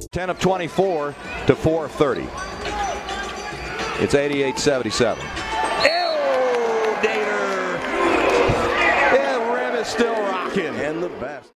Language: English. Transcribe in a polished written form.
10 of 24 to 4 of 30. It's 88-77. Nader! Yeah, Rim is still rocking. And the best.